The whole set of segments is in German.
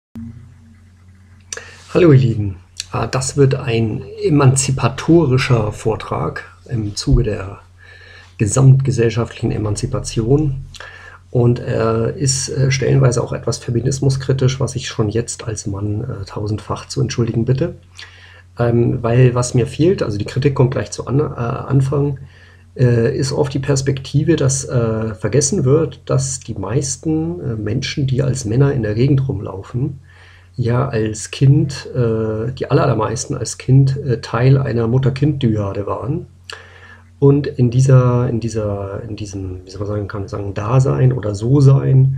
Hallo ihr Lieben, das wird ein emanzipatorischer Vortrag im Zuge der gesamtgesellschaftlichen Emanzipation und er ist stellenweise auch etwas feminismuskritisch, was ich schon jetzt als Mann tausendfach zu entschuldigen bitte. Weil was mir fehlt, also die Kritik kommt gleich zu Anfang, ist oft die Perspektive, dass vergessen wird, dass die meisten Menschen, die als Männer in der Gegend rumlaufen, ja als Kind, die allermeisten als Kind Teil einer Mutter-Kind-Dyade waren. Und in diesem, wie soll man sagen, kann man sagen, Dasein oder So-Sein,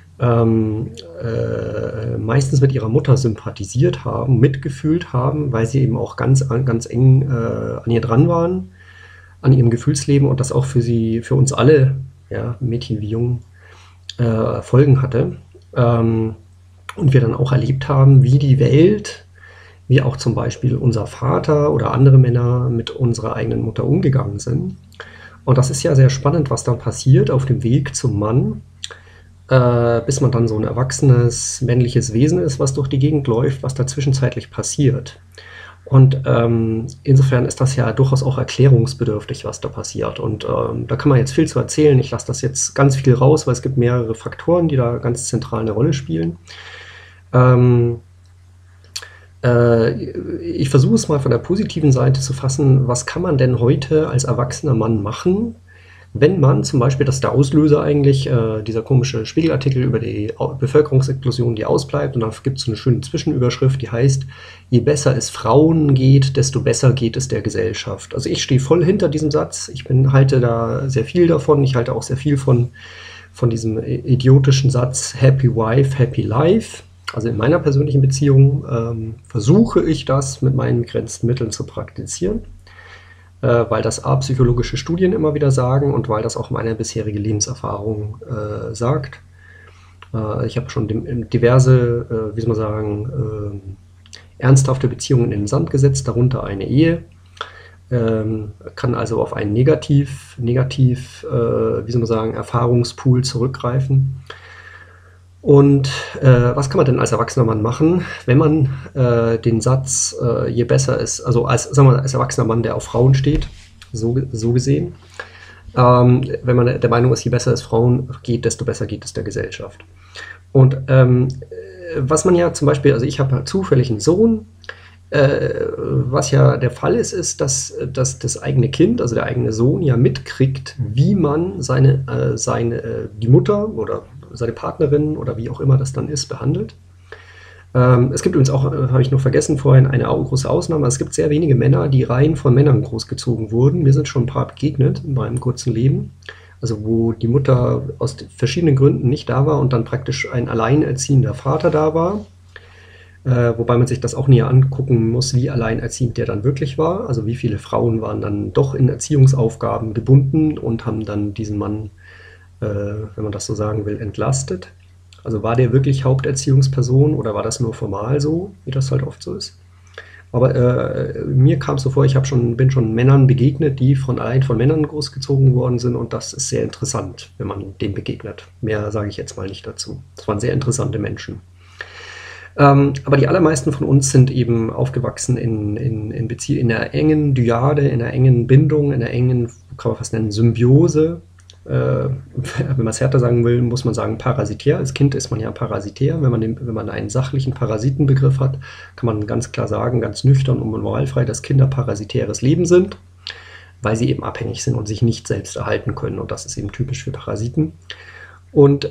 meistens mit ihrer Mutter sympathisiert haben, mitgefühlt haben, weil sie eben auch ganz eng an ihr dran waren, an ihrem Gefühlsleben und das auch für uns alle, ja, Mädchen wie Jungen, Folgen hatte. Und wir dann auch erlebt haben, wie die Welt, wie auch zum Beispiel unser Vater oder andere Männer mit unserer eigenen Mutter umgegangen sind. Und das ist ja sehr spannend, was dann passiert auf dem Weg zum Mann, bis man dann so ein erwachsenes männliches Wesen ist, was durch die Gegend läuft, was da zwischenzeitlich passiert. Und insofern ist das ja durchaus auch erklärungsbedürftig, was da passiert. Und da kann man jetzt viel zu erzählen. Ich lasse das jetzt ganz viel raus, weil es gibt mehrere Faktoren, die da ganz zentral eine Rolle spielen. Ähm, ich versuche es mal von der positiven Seite zu fassen. Was kann man denn heute als erwachsener Mann machen, wenn man zum Beispiel, das ist der Auslöser eigentlich, dieser komische Spiegelartikel über die Bevölkerungsexplosion, die ausbleibt, und dann gibt es so eine schöne Zwischenüberschrift, die heißt, je besser es Frauen geht, desto besser geht es der Gesellschaft. Also ich stehe voll hinter diesem Satz, halte da sehr viel davon, ich halte auch sehr viel von diesem idiotischen Satz Happy Wife, Happy Life. Also in meiner persönlichen Beziehung versuche ich das mit meinen begrenzten Mitteln zu praktizieren, weil das psychologische Studien immer wieder sagen und weil das auch meine bisherige Lebenserfahrung sagt. Ich habe schon diverse, wie soll man sagen, ernsthafte Beziehungen in den Sand gesetzt, darunter eine Ehe. Kann also auf einen wie soll man sagen, Erfahrungspool zurückgreifen. Und was kann man denn als erwachsener Mann machen, wenn man den Satz, je besser es, also sagen wir, als erwachsener Mann, der auf Frauen steht, so gesehen, wenn man der Meinung ist, je besser es Frauen geht, desto besser geht es der Gesellschaft. Und was man ja zum Beispiel, also ich habe halt zufällig einen Sohn, was ja der Fall ist, dass das eigene Kind, also der eigene Sohn, ja mitkriegt, wie man die Mutter oder seine Partnerin oder wie auch immer das dann ist, behandelt. Es gibt übrigens auch, habe ich noch vergessen vorhin, eine große Ausnahme. Es gibt sehr wenige Männer, die rein von Männern großgezogen wurden. Mir sind schon ein paar begegnet in meinem kurzen Leben. Also wo die Mutter aus verschiedenen Gründen nicht da war und dann praktisch ein alleinerziehender Vater da war. Wobei man sich das auch näher angucken muss, wie alleinerziehend der dann wirklich war. Also wie viele Frauen waren dann doch in Erziehungsaufgaben gebunden und haben dann diesen Mann, wenn man das so sagen will, entlastet. Also war der wirklich Haupterziehungsperson oder war das nur formal so, wie das halt oft so ist? Aber mir kam es so vor, bin schon Männern begegnet, die allein von Männern großgezogen worden sind, und das ist sehr interessant, wenn man dem begegnet. Mehr sage ich jetzt mal nicht dazu. Das waren sehr interessante Menschen. Aber die allermeisten von uns sind eben aufgewachsen in einer engen Dyade, in einer engen Bindung, in einer engen, kann man fast nennen, Symbiose. Wenn man es härter sagen will, muss man sagen parasitär. Als Kind ist man ja parasitär. Wenn man einen sachlichen Parasitenbegriff hat, kann man ganz klar sagen, ganz nüchtern und moralfrei, dass Kinder parasitäres Leben sind, weil sie eben abhängig sind und sich nicht selbst erhalten können. Und das ist eben typisch für Parasiten. Und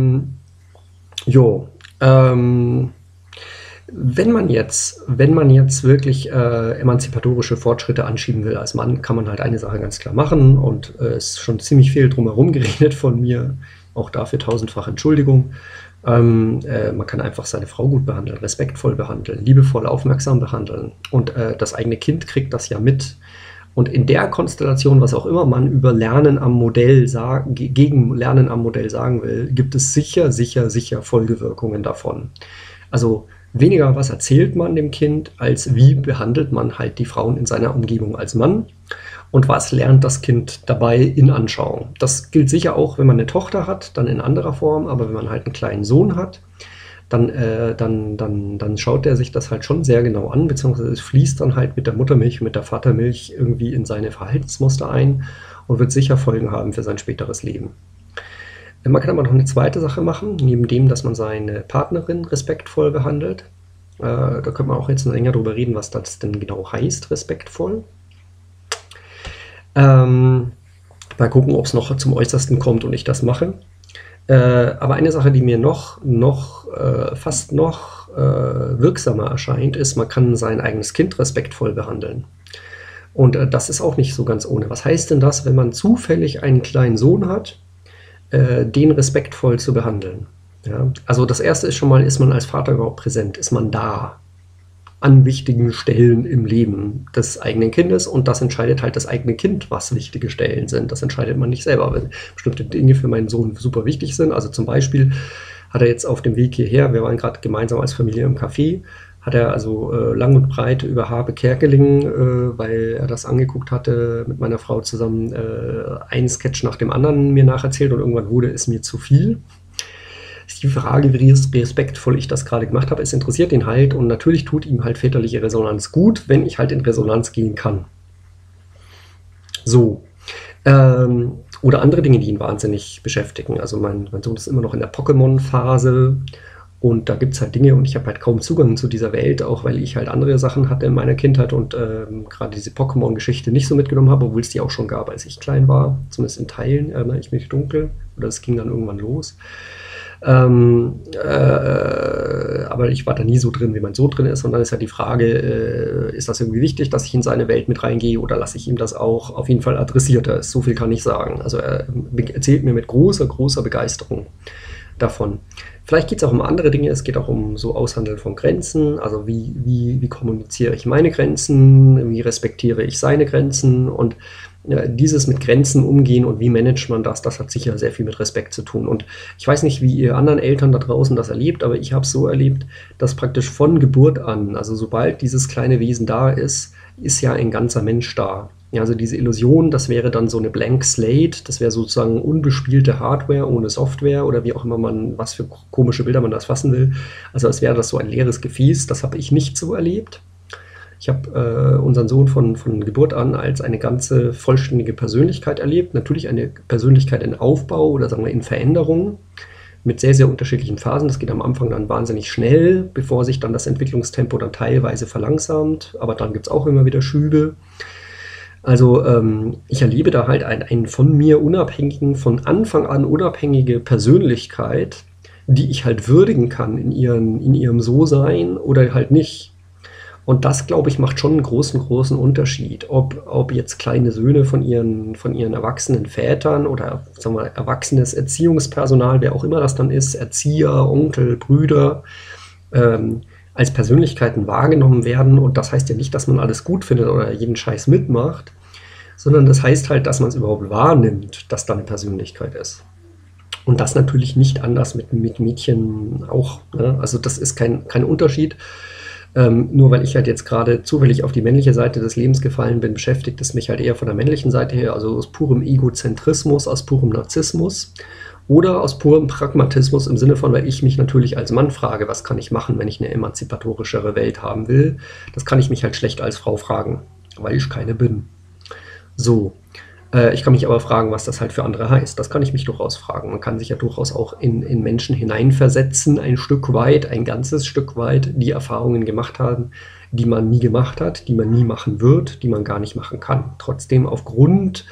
wenn man jetzt wirklich emanzipatorische Fortschritte anschieben will als Mann, kann man halt eine Sache ganz klar machen, und es ist schon ziemlich viel drumherum geredet von mir, auch dafür tausendfach Entschuldigung. Man kann einfach seine Frau gut behandeln, respektvoll behandeln, liebevoll, aufmerksam behandeln, und das eigene Kind kriegt das ja mit. Und in der Konstellation, was auch immer man über gegen Lernen am Modell sagen will, gibt es sicher Folgewirkungen davon. Also weniger, was erzählt man dem Kind, als wie behandelt man halt die Frauen in seiner Umgebung als Mann und was lernt das Kind dabei in Anschauung. Das gilt sicher auch, wenn man eine Tochter hat, dann in anderer Form, aber wenn man halt einen kleinen Sohn hat, dann schaut er sich das halt schon sehr genau an, beziehungsweise es fließt dann halt mit der Muttermilch, mit der Vatermilch irgendwie in seine Verhaltensmuster ein und wird sicher Folgen haben für sein späteres Leben. Man kann aber noch eine zweite Sache machen, neben dem, dass man seine Partnerin respektvoll behandelt. Da könnte man auch jetzt länger drüber reden, was das denn genau heißt, respektvoll. Mal gucken, ob es noch zum Äußersten kommt und ich das mache. Aber eine Sache, die mir fast noch wirksamer erscheint, ist, man kann sein eigenes Kind respektvoll behandeln. Und das ist auch nicht so ganz ohne. Was heißt denn das, wenn man zufällig einen kleinen Sohn hat, den respektvoll zu behandeln? Ja? Also das Erste ist schon mal, ist man als Vater überhaupt präsent? Ist man da an wichtigen Stellen im Leben des eigenen Kindes? Und das entscheidet halt das eigene Kind, was wichtige Stellen sind. Das entscheidet man nicht selber. Wenn bestimmte Dinge für meinen Sohn super wichtig sind, also zum Beispiel hat er jetzt auf dem Weg hierher, wir waren gerade gemeinsam als Familie im Café, hat er also lang und breit über Habe Kerkeling, weil er das angeguckt hatte, mit meiner Frau zusammen einen Sketch nach dem anderen mir nacherzählt und irgendwann wurde es mir zu viel. Ist die Frage, wie respektvoll ich das gerade gemacht habe, es interessiert ihn halt und natürlich tut ihm halt väterliche Resonanz gut, wenn ich halt in Resonanz gehen kann. So. Oder andere Dinge, die ihn wahnsinnig beschäftigen. Also mein Sohn ist immer noch in der Pokémon-Phase. Und da gibt es halt Dinge und ich habe halt kaum Zugang zu dieser Welt, auch weil ich halt andere Sachen hatte in meiner Kindheit und gerade diese Pokémon-Geschichte nicht so mitgenommen habe, obwohl es die auch schon gab, als ich klein war. Zumindest in Teilen erinnere ich mich dunkel. Oder es ging dann irgendwann los. Aber ich war da nie so drin, wie mein Sohn drin ist. Und dann ist ja die Frage, ist das irgendwie wichtig, dass ich in seine Welt mit reingehe oder lasse ich ihm das auch auf jeden Fall adressiert? So viel kann ich sagen. Also er erzählt mir mit großer, großer Begeisterung davon. Vielleicht geht es auch um andere Dinge, es geht auch um so Aushandeln von Grenzen, also wie kommuniziere ich meine Grenzen, wie respektiere ich seine Grenzen und dieses mit Grenzen umgehen und wie managt man das, das hat sicher sehr viel mit Respekt zu tun. Und ich weiß nicht, wie ihr anderen Eltern da draußen das erlebt, aber ich habe es so erlebt, dass praktisch von Geburt an, also sobald dieses kleine Wesen da ist ja ein ganzer Mensch da. Ja, also diese Illusion, das wäre dann so eine Blank Slate, das wäre sozusagen unbespielte Hardware ohne Software oder wie auch immer was für komische Bilder man das fassen will. Also als wäre das so ein leeres Gefäß, das habe ich nicht so erlebt. Ich habe unseren Sohn von Geburt an als eine ganze vollständige Persönlichkeit erlebt. Natürlich eine Persönlichkeit in Aufbau oder sagen wir in Veränderung mit sehr, sehr unterschiedlichen Phasen. Das geht am Anfang dann wahnsinnig schnell, bevor sich dann das Entwicklungstempo dann teilweise verlangsamt. Aber dann gibt es auch immer wieder Schübe. Also ich erlebe da halt einen von mir unabhängigen, von Anfang an unabhängige Persönlichkeit, die ich halt würdigen kann in ihrem So-Sein oder halt nicht. Und das, glaube ich, macht schon einen großen, großen Unterschied, ob jetzt kleine Söhne von ihren erwachsenen Vätern oder sagen wir, erwachsenes Erziehungspersonal, wer auch immer das dann ist, Erzieher, Onkel, Brüder, als Persönlichkeiten wahrgenommen werden. Und das heißt ja nicht, dass man alles gut findet oder jeden Scheiß mitmacht, sondern das heißt halt, dass man es überhaupt wahrnimmt, dass da eine Persönlichkeit ist. Und das natürlich nicht anders mit Mädchen auch. Ne? Also das ist kein Unterschied. Nur weil ich halt jetzt gerade zufällig auf die männliche Seite des Lebens gefallen bin, beschäftigt es mich halt eher von der männlichen Seite her, also aus purem Egozentrismus, aus purem Narzissmus oder aus purem Pragmatismus im Sinne von, weil ich mich natürlich als Mann frage, was kann ich machen, wenn ich eine emanzipatorischere Welt haben will. Das kann ich mich halt schlecht als Frau fragen, weil ich keine bin. So. Ich kann mich aber fragen, was das halt für andere heißt. Das kann ich mich durchaus fragen. Man kann sich ja durchaus auch in Menschen hineinversetzen, ein Stück weit, ein ganzes Stück weit, die Erfahrungen gemacht haben, die man nie gemacht hat, die man nie machen wird, die man gar nicht machen kann. Trotzdem aufgrund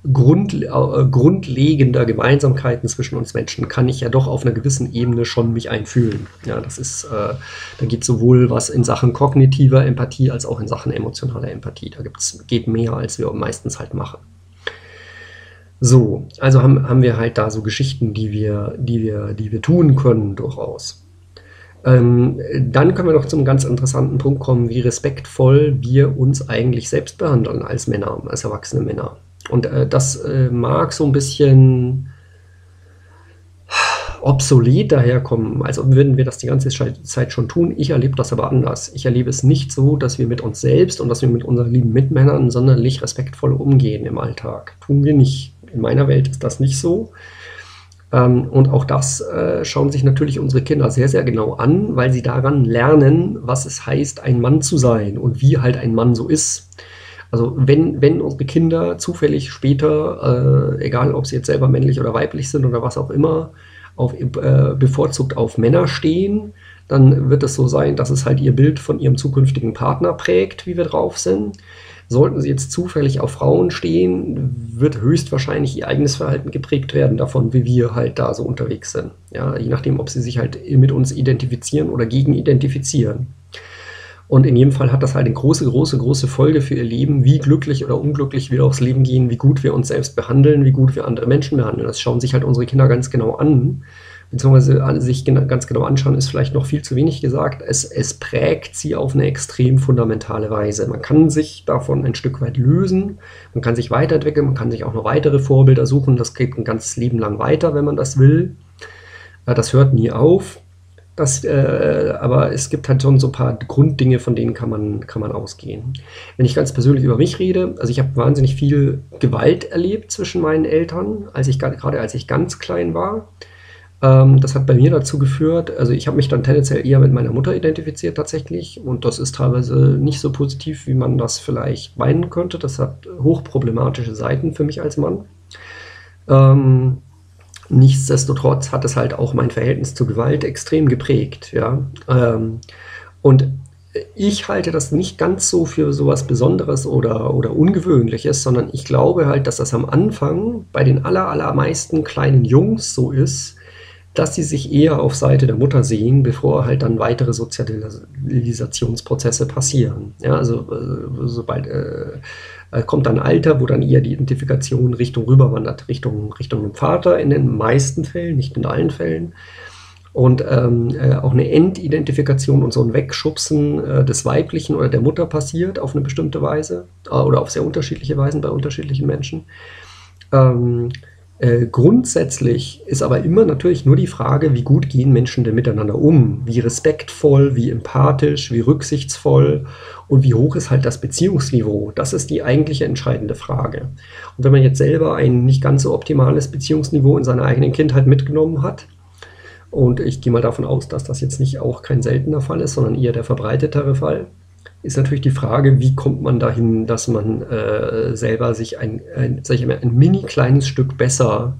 grundlegender Gemeinsamkeiten zwischen uns Menschen kann ich ja doch auf einer gewissen Ebene schon mich einfühlen. Ja, das ist, da geht sowohl was in Sachen kognitiver Empathie als auch in Sachen emotionaler Empathie. Geht mehr, als wir meistens halt machen. So, also haben wir halt da so Geschichten, die wir tun können durchaus. Dann können wir noch zum ganz interessanten Punkt kommen, wie respektvoll wir uns eigentlich selbst behandeln als Männer, als erwachsene Männer. Und das mag so ein bisschen obsolet daherkommen, als würden wir das die ganze Zeit schon tun. Ich erlebe das aber anders. Ich erlebe es nicht so, dass wir mit uns selbst und dass wir mit unseren lieben Mitmännern sonderlich respektvoll umgehen im Alltag. Tun wir nicht. In meiner Welt ist das nicht so. Und auch das schauen sich natürlich unsere Kinder sehr, sehr genau an, weil sie daran lernen, was es heißt, ein Mann zu sein und wie halt ein Mann so ist. Also wenn unsere Kinder zufällig später, egal ob sie jetzt selber männlich oder weiblich sind oder was auch immer, bevorzugt auf Männer stehen, dann wird es so sein, dass es halt ihr Bild von ihrem zukünftigen Partner prägt, wie wir drauf sind. Sollten sie jetzt zufällig auf Frauen stehen, wird höchstwahrscheinlich ihr eigenes Verhalten geprägt werden davon, wie wir halt da so unterwegs sind. Ja, je nachdem, ob sie sich halt mit uns identifizieren oder gegen identifizieren. Und in jedem Fall hat das halt eine große, große, große Folge für ihr Leben, wie glücklich oder unglücklich wir aufs Leben gehen, wie gut wir uns selbst behandeln, wie gut wir andere Menschen behandeln. Das schauen sich halt unsere Kinder ganz genau an, beziehungsweise sich ganz genau anschauen, ist vielleicht noch viel zu wenig gesagt. Es prägt sie auf eine extrem fundamentale Weise. Man kann sich davon ein Stück weit lösen, man kann sich weiterentwickeln, man kann sich auch noch weitere Vorbilder suchen. Das geht ein ganzes Leben lang weiter, wenn man das will. Das hört nie auf. Aber es gibt halt schon so ein paar Grunddinge, von denen kann man ausgehen. Wenn ich ganz persönlich über mich rede, also ich habe wahnsinnig viel Gewalt erlebt zwischen meinen Eltern, gerade als ich ganz klein war. Das hat bei mir dazu geführt, also ich habe mich dann tendenziell eher mit meiner Mutter identifiziert tatsächlich und das ist teilweise nicht so positiv, wie man das vielleicht meinen könnte. Das hat hochproblematische Seiten für mich als Mann. Ähm, Nichtsdestotrotz hat es halt auch mein Verhältnis zur Gewalt extrem geprägt, ja. Und ich halte das nicht ganz so für sowas Besonderes oder Ungewöhnliches, sondern ich glaube halt, dass das am Anfang bei den allermeisten kleinen Jungs so ist, dass sie sich eher auf Seite der Mutter sehen, bevor halt dann weitere Sozialisationsprozesse passieren. Ja, also sobald kommt dann ein Alter, wo dann eher die Identifikation Richtung rüberwandert, Richtung dem Vater in den meisten Fällen, nicht in allen Fällen. Und auch eine Entidentifikation und so ein Wegschubsen des Weiblichen oder der Mutter passiert auf eine bestimmte Weise oder auf sehr unterschiedliche Weisen bei unterschiedlichen Menschen. Grundsätzlich ist aber immer natürlich nur die Frage, wie gut gehen Menschen denn miteinander um? Wie respektvoll, wie empathisch, wie rücksichtsvoll und wie hoch ist halt das Beziehungsniveau? Das ist die eigentliche entscheidende Frage. Und wenn man jetzt selber ein nicht ganz so optimales Beziehungsniveau in seiner eigenen Kindheit mitgenommen hat, und ich gehe mal davon aus, dass das jetzt nicht auch kein seltener Fall ist, sondern eher der verbreitetere Fall, ist natürlich die Frage, wie kommt man dahin, dass man selber sich sag ich mal, ein mini kleines Stück besser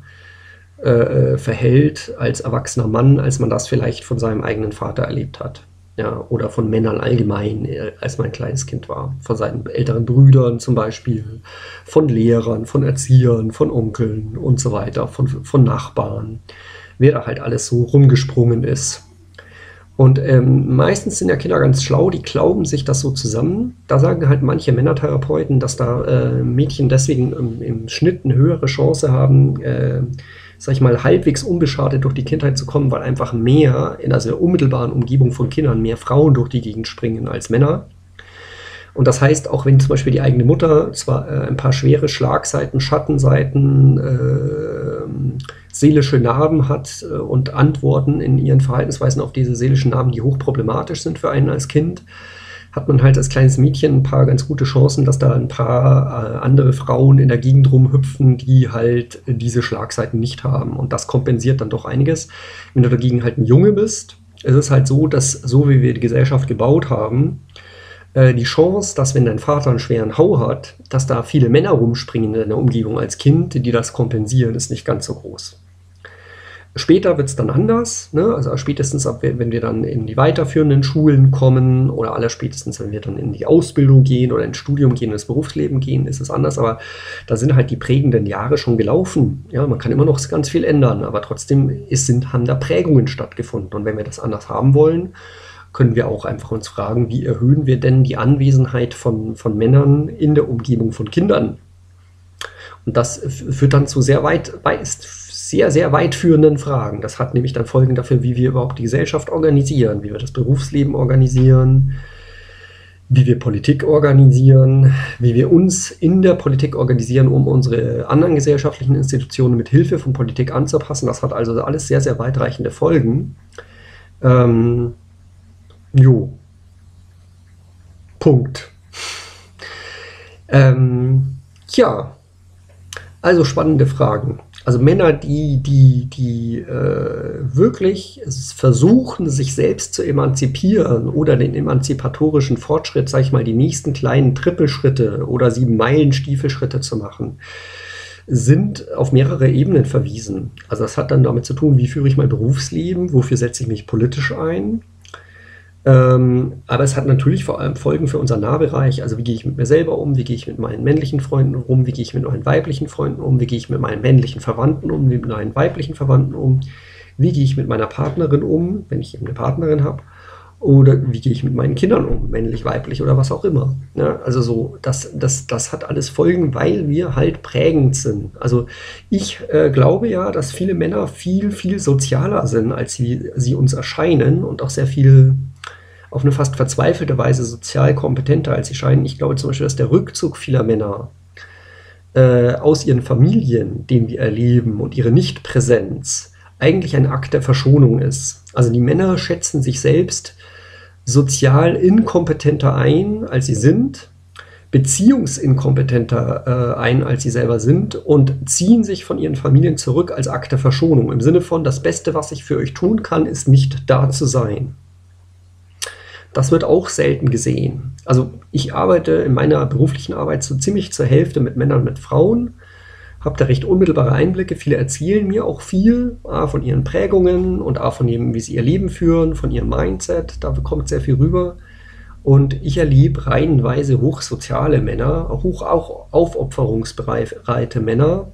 verhält als erwachsener Mann, als man das vielleicht von seinem eigenen Vater erlebt hat. Ja, oder von Männern allgemein, als man ein kleines Kind war. Von seinen älteren Brüdern zum Beispiel, von Lehrern, von Erziehern, von Onkeln und so weiter, von Nachbarn. Wer da halt alles so rumgesprungen ist. Und meistens sind ja Kinder ganz schlau, die klauben sich das so zusammen. Da sagen halt manche Männertherapeuten, dass da Mädchen deswegen im Schnitt eine höhere Chance haben, sag ich mal, halbwegs unbeschadet durch die Kindheit zu kommen, weil einfach mehr in der unmittelbaren Umgebung von Kindern mehr Frauen durch die Gegend springen als Männer. Und das heißt, auch wenn zum Beispiel die eigene Mutter zwar ein paar schwere Schlagseiten, Schattenseiten, seelische Narben hat und Antworten in ihren Verhaltensweisen auf diese seelischen Narben, die hochproblematisch sind für einen als Kind, hat man halt als kleines Mädchen ein paar ganz gute Chancen, dass da ein paar andere Frauen in der Gegend rumhüpfen, die halt diese Schlagseiten nicht haben. Und das kompensiert dann doch einiges. Wenn du dagegen halt ein Junge bist, ist es halt so, dass so wie wir die Gesellschaft gebaut haben, die Chance, dass wenn dein Vater einen schweren Hau hat, dass da viele Männer rumspringen in der Umgebung als Kind, die das kompensieren, ist nicht ganz so groß. Später wird es dann anders, ne? Also spätestens wenn wir dann in die weiterführenden Schulen kommen oder allerspätestens, wenn wir dann in die Ausbildung gehen oder ins Studium gehen, ins Berufsleben gehen, ist es anders. Aber da sind halt die prägenden Jahre schon gelaufen. Ja, man kann immer noch ganz viel ändern, aber trotzdem haben da Prägungen stattgefunden. Und wenn wir das anders haben wollen, können wir auch einfach uns fragen, wie erhöhen wir denn die Anwesenheit von Männern in der Umgebung von Kindern? Und das führt dann zu sehr weit führenden Fragen. Das hat nämlich dann Folgen dafür, wie wir überhaupt die Gesellschaft organisieren, wie wir das Berufsleben organisieren, wie wir Politik organisieren, wie wir uns in der Politik organisieren, um unsere anderen gesellschaftlichen Institutionen mit Hilfe von Politik anzupassen. Das hat also alles sehr, sehr weitreichende Folgen. Punkt. Ja, also spannende Fragen. Also Männer, die wirklich versuchen, sich selbst zu emanzipieren oder den emanzipatorischen Fortschritt, sag ich mal, die nächsten kleinen Trippelschritte oder 7-Meilen-Stiefelschritte zu machen, sind auf mehrere Ebenen verwiesen. Also das hat dann damit zu tun, wie führe ich mein Berufsleben, wofür setze ich mich politisch ein. Aber es hat natürlich vor allem Folgen für unseren Nahbereich. Also wie gehe ich mit mir selber um, wie gehe ich mit meinen männlichen Freunden um, wie gehe ich mit meinen weiblichen Freunden um, wie gehe ich mit meinen männlichen Verwandten um, wie mit meinen weiblichen Verwandten um, wie gehe ich mit meiner Partnerin um, wenn ich eben eine Partnerin habe, oder wie gehe ich mit meinen Kindern um, männlich, weiblich oder was auch immer. Ja, also so, das hat alles Folgen, weil wir halt prägend sind. Also ich glaube ja, dass viele Männer viel, viel sozialer sind, als sie uns erscheinen und auch sehr viel auf eine fast verzweifelte Weise sozial kompetenter, als sie scheinen. Ich glaube zum Beispiel, dass der Rückzug vieler Männer aus ihren Familien, den wir erleben, und ihre Nichtpräsenz eigentlich ein Akt der Verschonung ist. Also die Männer schätzen sich selbst sozial inkompetenter ein, als sie sind, beziehungsinkompetenter ein, als sie selber sind, und ziehen sich von ihren Familien zurück als Akt der Verschonung. Im Sinne von, das Beste, was ich für euch tun kann, ist nicht da zu sein. Das wird auch selten gesehen. Also ich arbeite in meiner beruflichen Arbeit so ziemlich zur Hälfte mit Männern und mit Frauen, habe da recht unmittelbare Einblicke. Viele erzählen mir auch viel von ihren Prägungen und von dem, wie sie ihr Leben führen, von ihrem Mindset. Da kommt sehr viel rüber. Und ich erlebe reihenweise hochsoziale Männer, auch aufopferungsbereite Männer,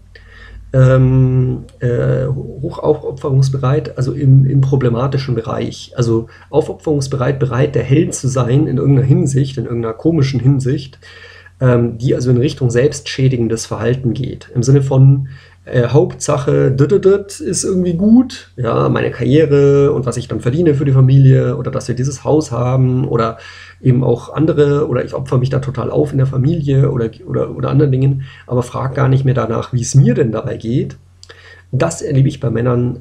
hochaufopferungsbereit, also im problematischen Bereich. Also aufopferungsbereit, bereit, der Held zu sein in irgendeiner Hinsicht, in irgendeiner komischen Hinsicht, die also in Richtung selbstschädigendes Verhalten geht. Im Sinne von Hauptsache, das ist irgendwie gut, ja, meine Karriere und was ich dann verdiene für die Familie oder dass wir dieses Haus haben oder eben auch andere, oder ich opfere mich da total auf in der Familie oder anderen Dingen, aber frage gar nicht mehr danach, wie es mir denn dabei geht. Das erlebe ich bei Männern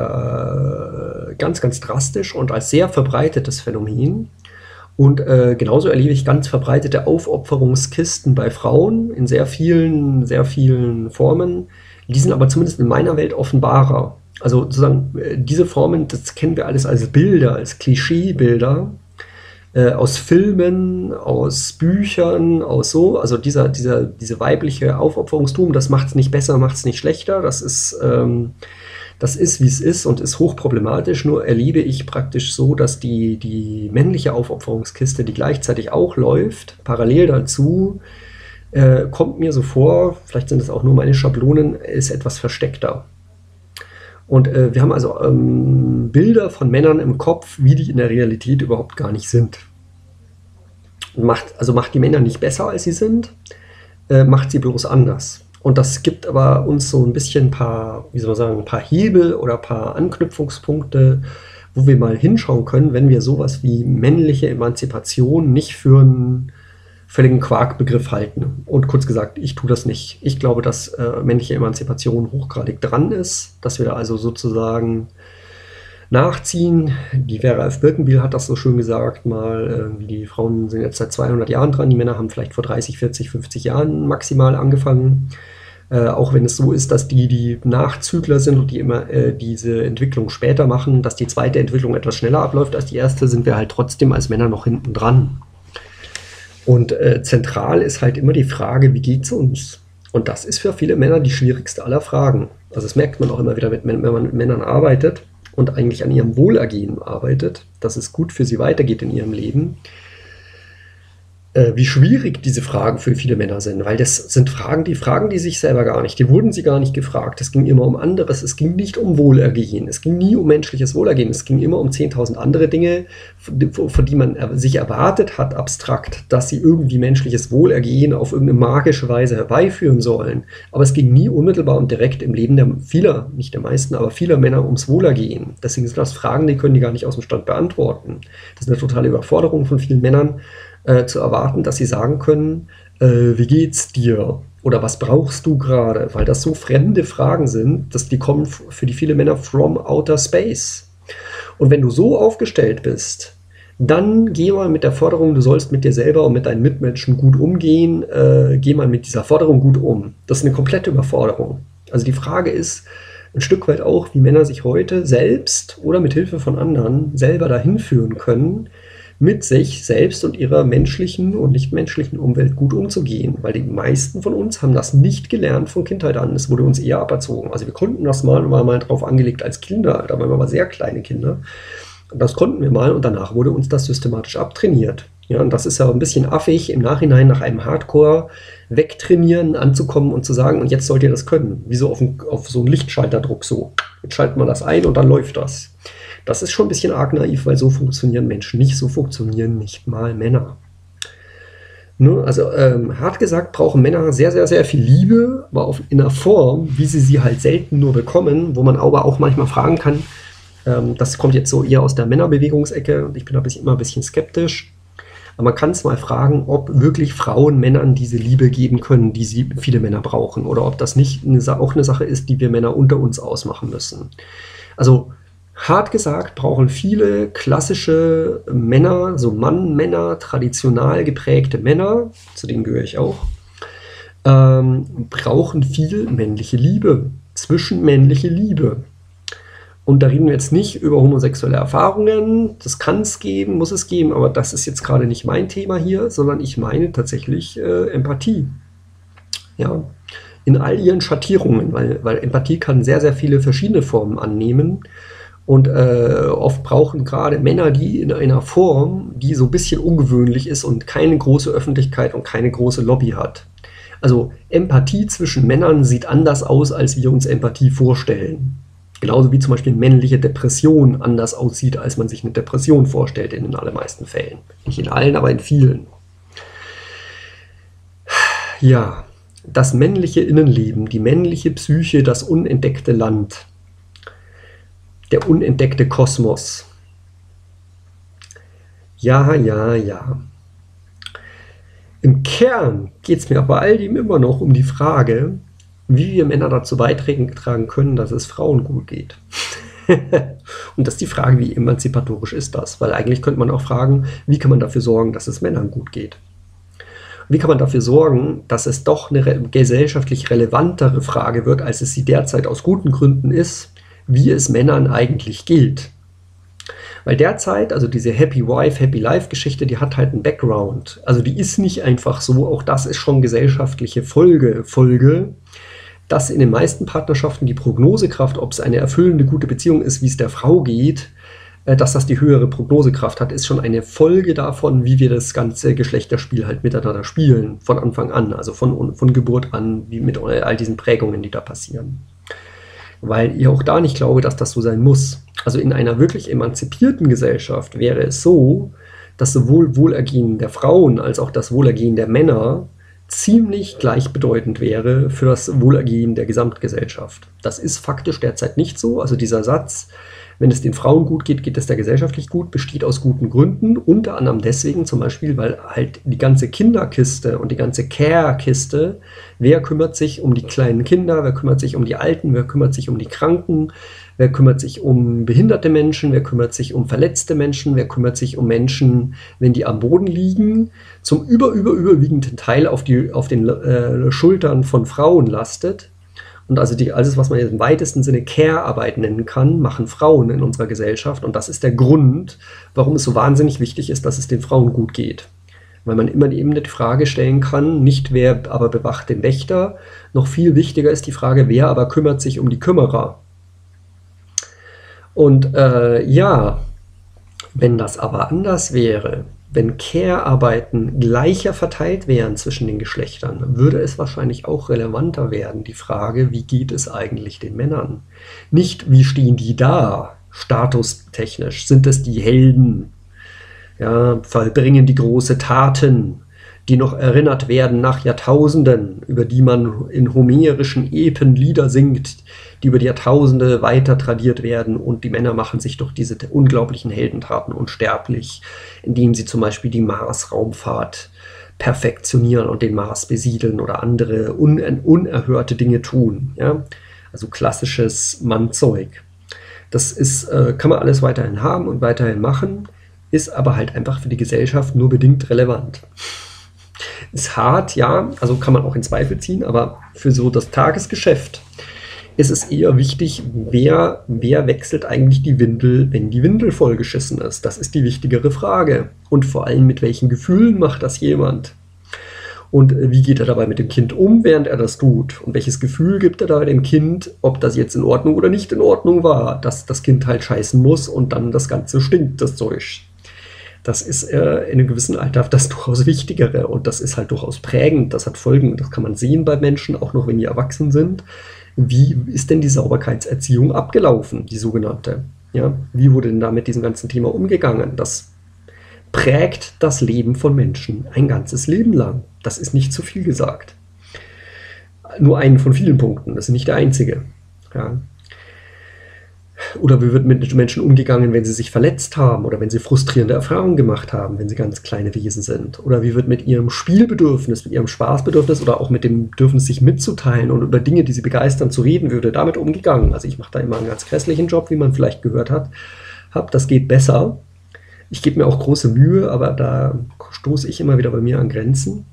ganz, ganz drastisch und als sehr verbreitetes Phänomen. Und genauso erlebe ich ganz verbreitete Aufopferungskisten bei Frauen in sehr vielen Formen. Die sind aber zumindest in meiner Welt offenbarer. Also sozusagen diese Formen, das kennen wir alles als Bilder, als Klischeebilder aus Filmen, aus Büchern, aus so. Also diese weibliche Aufopferungstum, das macht es nicht besser, macht es nicht schlechter. Das ist, wie es ist und ist hochproblematisch. Nur erlebe ich praktisch so, dass die männliche Aufopferungskiste, die gleichzeitig auch läuft, parallel dazu, kommt mir so vor, vielleicht sind es auch nur meine Schablonen, ist etwas versteckter. Und wir haben also Bilder von Männern im Kopf, wie die in der Realität überhaupt gar nicht sind. Macht die Männer nicht besser, als sie sind, macht sie bloß anders. Und das gibt aber uns so ein bisschen ein paar Hebel oder ein paar Anknüpfungspunkte, wo wir mal hinschauen können, wenn wir sowas wie männliche Emanzipation nicht für einen völligen Quarkbegriff halten. Und kurz gesagt, ich tue das nicht. Ich glaube, dass männliche Emanzipation hochgradig dran ist, dass wir da also sozusagen nachziehen. Die Vera F. Birkenbiel hat das so schön gesagt mal, die Frauen sind jetzt seit 200 Jahren dran, die Männer haben vielleicht vor 30, 40, 50 Jahren maximal angefangen. Auch wenn es so ist, dass die Nachzügler sind und die immer diese Entwicklung später machen, dass die zweite Entwicklung etwas schneller abläuft als die erste, sind wir halt trotzdem als Männer noch hinten dran. Und zentral ist halt immer die Frage, wie geht's uns? Und das ist für viele Männer die schwierigste aller Fragen. Also das merkt man auch immer wieder, wenn man mit Männern arbeitet und eigentlich an ihrem Wohlergehen arbeitet, dass es gut für sie weitergeht in ihrem Leben, wie schwierig diese Fragen für viele Männer sind, weil das sind Fragen, die fragen die sich selber gar nicht, die wurden sie gar nicht gefragt, es ging immer um anderes, es ging nicht um Wohlergehen, es ging nie um menschliches Wohlergehen, es ging immer um 10.000 andere Dinge, von die man sich erwartet hat, abstrakt, dass sie irgendwie menschliches Wohlergehen auf irgendeine magische Weise herbeiführen sollen, aber es ging nie unmittelbar und direkt im Leben vieler, nicht der meisten, aber vieler Männer ums Wohlergehen. Deswegen sind das Fragen, die können die gar nicht aus dem Stand beantworten. Das ist eine totale Überforderung von vielen Männern, zu erwarten, dass sie sagen können, wie geht's dir? Oder was brauchst du gerade? Weil das so fremde Fragen sind, dass die kommen für die viele Männer from outer space. Und wenn du so aufgestellt bist, dann geh mal mit der Forderung, du sollst mit dir selber und mit deinen Mitmenschen gut umgehen, geh mal mit dieser Forderung gut um. Das ist eine komplette Überforderung. Also die Frage ist ein Stück weit auch, wie Männer sich heute selbst oder mit Hilfe von anderen selber dahin führen können, mit sich selbst und ihrer menschlichen und nichtmenschlichen Umwelt gut umzugehen. Weil die meisten von uns haben das nicht gelernt von Kindheit an. Es wurde uns eher aberzogen. Also wir konnten das mal und waren mal drauf angelegt als Kinder. Da waren wir aber sehr kleine Kinder. Das konnten wir mal und danach wurde uns das systematisch abtrainiert. Ja, und das ist ja ein bisschen affig, im Nachhinein nach einem Hardcore-Wegtrainieren anzukommen und zu sagen, und jetzt sollt ihr das können. Wie so auf so einen Lichtschalterdruck so. Jetzt schalten wir das ein und dann läuft das. Das ist schon ein bisschen arg naiv, weil so funktionieren Menschen nicht, so funktionieren nicht mal Männer. Ne? Also hart gesagt brauchen Männer sehr, sehr, sehr viel Liebe, aber in einer Form, wie sie halt selten nur bekommen, wo man aber auch manchmal fragen kann, das kommt jetzt so eher aus der Männerbewegungsecke und ich bin da immer ein bisschen skeptisch. Aber man kann es mal fragen, ob wirklich Frauen Männern diese Liebe geben können, die viele Männer brauchen. Oder ob das nicht auch eine Sache ist, die wir Männer unter uns ausmachen müssen. Also hart gesagt brauchen viele klassische Männer, so Mann-Männer, traditional geprägte Männer, zu denen gehöre ich auch, brauchen viel männliche Liebe, zwischenmännliche Liebe. Und da reden wir jetzt nicht über homosexuelle Erfahrungen, das kann es geben, muss es geben, aber das ist jetzt gerade nicht mein Thema hier, sondern ich meine tatsächlich Empathie. Ja, in all ihren Schattierungen, weil Empathie kann sehr, sehr viele verschiedene Formen annehmen. Und oft brauchen gerade Männer die in einer Form, die so ein bisschen ungewöhnlich ist und keine große Öffentlichkeit und keine große Lobby hat. Also Empathie zwischen Männern sieht anders aus, als wir uns Empathie vorstellen. Genauso wie zum Beispiel männliche Depression anders aussieht, als man sich eine Depression vorstellt in den allermeisten Fällen. Nicht in allen, aber in vielen. Ja, das männliche Innenleben, die männliche Psyche, das unentdeckte Land, der unentdeckte Kosmos. Ja, ja, ja. Im Kern geht es mir bei all dem immer noch um die Frage, wie wir Männer dazu beitragen können, dass es Frauen gut geht. Und das ist die Frage, wie emanzipatorisch ist das? Weil eigentlich könnte man auch fragen, wie kann man dafür sorgen, dass es Männern gut geht? Wie kann man dafür sorgen, dass es doch eine gesellschaftlich relevantere Frage wird, als es sie derzeit aus guten Gründen ist, wie es Männern eigentlich geht? Weil derzeit, also diese Happy Wife, Happy Life Geschichte, die hat halt einen Background. Also die ist nicht einfach so, auch das ist schon gesellschaftliche Folge, dass in den meisten Partnerschaften die Prognosekraft, ob es eine erfüllende, gute Beziehung ist, wie es der Frau geht, dass das die höhere Prognosekraft hat, ist schon eine Folge davon, wie wir das ganze Geschlechterspiel halt miteinander spielen, von Anfang an, also von Geburt an, wie mit all diesen Prägungen, die da passieren. Weil ich auch da nicht glaube, dass das so sein muss. Also in einer wirklich emanzipierten Gesellschaft wäre es so, dass sowohl Wohlergehen der Frauen als auch das Wohlergehen der Männer ziemlich gleichbedeutend wäre für das Wohlergehen der Gesamtgesellschaft. Das ist faktisch derzeit nicht so. Also dieser Satz, wenn es den Frauen gut geht, geht es der gesellschaftlich gut, besteht aus guten Gründen. Unter anderem deswegen zum Beispiel, weil halt die ganze Kinderkiste und die ganze Care-Kiste, wer kümmert sich um die kleinen Kinder, wer kümmert sich um die Alten, wer kümmert sich um die Kranken, wer kümmert sich um behinderte Menschen, wer kümmert sich um verletzte Menschen, wer kümmert sich um Menschen, wenn die am Boden liegen, zum überwiegenden Teil auf den Schultern von Frauen lastet. Und also alles, was man im weitesten Sinne Care-Arbeit nennen kann, machen Frauen in unserer Gesellschaft. Und das ist der Grund, warum es so wahnsinnig wichtig ist, dass es den Frauen gut geht. Weil man immer eben die Frage stellen kann, nicht wer aber bewacht den Wächter, noch viel wichtiger ist die Frage, wer aber kümmert sich um die Kümmerer. Und ja, wenn das aber anders wäre, wenn Care-Arbeiten gleicher verteilt wären zwischen den Geschlechtern, würde es wahrscheinlich auch relevanter werden, die Frage, wie geht es eigentlich den Männern? Nicht, wie stehen die da, statustechnisch, sind es die Helden, ja, vollbringen die große Taten, die noch erinnert werden nach Jahrtausenden, über die man in homerischen Epen Lieder singt, die über die Jahrtausende weiter tradiert werden und die Männer machen sich durch diese unglaublichen Heldentaten unsterblich, indem sie zum Beispiel die Mars-Raumfahrt perfektionieren und den Mars besiedeln oder andere unerhörte Dinge tun. Ja? Also klassisches Mannzeug. Das ist, kann man alles weiterhin haben und weiterhin machen, ist aber halt einfach für die Gesellschaft nur bedingt relevant. Ist hart, ja, also kann man auch in Zweifel ziehen, aber für so das Tagesgeschäft Es ist eher wichtig, wer wechselt eigentlich die Windel, wenn die Windel vollgeschissen ist. Das ist die wichtigere Frage. Und vor allem, mit welchen Gefühlen macht das jemand? Und wie geht er dabei mit dem Kind um, während er das tut? Und welches Gefühl gibt er dabei dem Kind, ob das jetzt in Ordnung oder nicht in Ordnung war, dass das Kind halt scheißen muss und dann das Ganze stinkt, das Zeug. Das ist in einem gewissen Alter das durchaus Wichtigere und das ist halt durchaus prägend. Das hat Folgen, das kann man sehen bei Menschen, auch noch wenn die erwachsen sind. Wie ist denn die Sauberkeitserziehung abgelaufen, die sogenannte? Ja, wie wurde denn da mit diesem ganzen Thema umgegangen? Das prägt das Leben von Menschen ein ganzes Leben lang. Das ist nicht zu viel gesagt. Nur einen von vielen Punkten, das ist nicht der einzige. Ja. Oder wie wird mit Menschen umgegangen, wenn sie sich verletzt haben oder wenn sie frustrierende Erfahrungen gemacht haben, wenn sie ganz kleine Wesen sind? Oder wie wird mit ihrem Spielbedürfnis, mit ihrem Spaßbedürfnis oder auch mit dem Bedürfnis, sich mitzuteilen und über Dinge, die sie begeistern, zu reden würde, damit umgegangen? Also ich mache da immer einen ganz grässlichen Job, wie man vielleicht gehört hat. Das geht besser. Ich gebe mir auch große Mühe, aber da stoße ich immer wieder bei mir an Grenzen.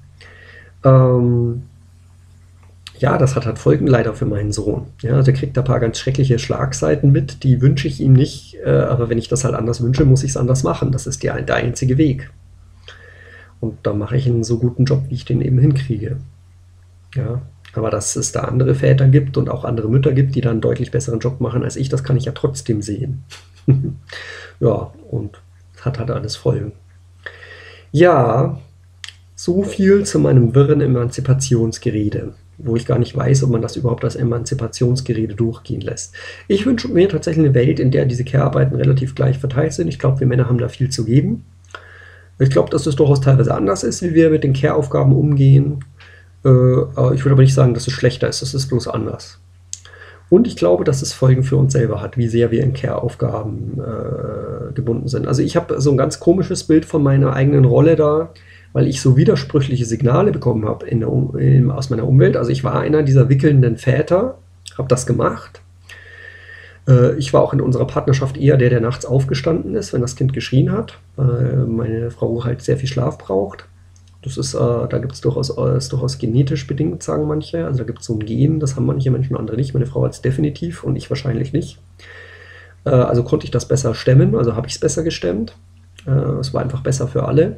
Ja, das hat halt Folgen leider für meinen Sohn. Ja, der kriegt da ein paar ganz schreckliche Schlagseiten mit, die wünsche ich ihm nicht, aber wenn ich das halt anders wünsche, muss ich es anders machen. Das ist der einzige Weg. Und da mache ich einen so guten Job, wie ich den eben hinkriege. Ja, aber dass es da andere Väter gibt und auch andere Mütter gibt, die da einen deutlich besseren Job machen als ich, das kann ich ja trotzdem sehen. Ja, und es hat halt alles Folgen. Ja, so viel zu meinem wirren Emanzipationsgerede, wo ich gar nicht weiß, ob man das überhaupt als Emanzipationsgerede durchgehen lässt. Ich wünsche mir tatsächlich eine Welt, in der diese Care-Arbeiten relativ gleich verteilt sind. Ich glaube, wir Männer haben da viel zu geben. Ich glaube, dass es durchaus teilweise anders ist, wie wir mit den Care-Aufgaben umgehen. Ich würde aber nicht sagen, dass es schlechter ist. Es ist bloß anders. Und ich glaube, dass es Folgen für uns selber hat, wie sehr wir in Care-Aufgaben gebunden sind. Also ich habe so ein ganz komisches Bild von meiner eigenen Rolle da, weil ich so widersprüchliche Signale bekommen habe aus meiner Umwelt. Also ich war einer dieser wickelnden Väter, habe das gemacht. Ich war auch in unserer Partnerschaft eher der nachts aufgestanden ist, wenn das Kind geschrien hat, weil meine Frau halt sehr viel Schlaf braucht. Das ist, da gibt es durchaus genetisch bedingt, sagen manche. Also da gibt es so ein Gen, das haben manche Menschen, andere nicht. Meine Frau hat es definitiv und ich wahrscheinlich nicht. Also konnte ich das besser stemmen, also habe ich es besser gestemmt. Es war einfach besser für alle.